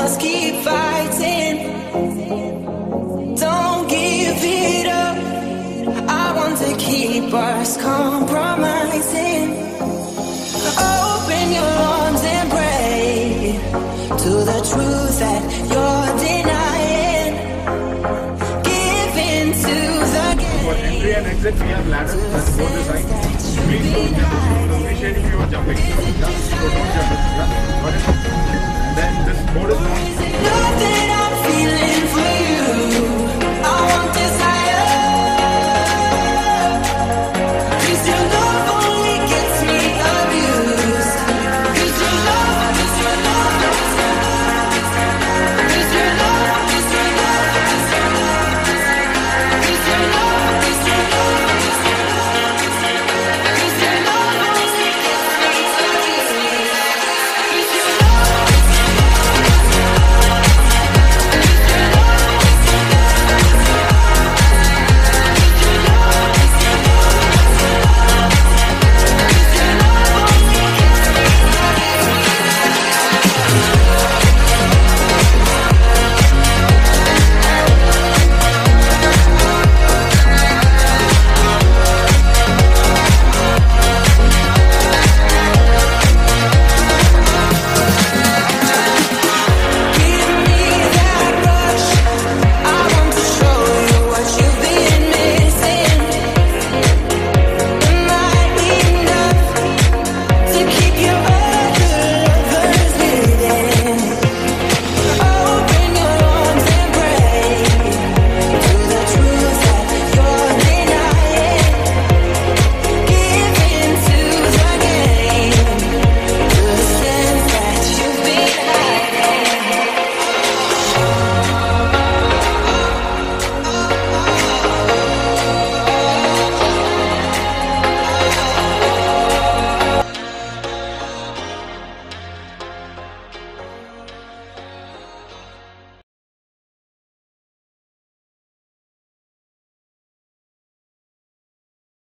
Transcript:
must keep fighting. Don't give it up. I want to keep us compromising. Open your arms and pray to the truth that you're denying. Give in to the game. For entry and exit, we have ladders. That's both the sides. Please don't jump. Appreciate if you are jumping. So don't jump.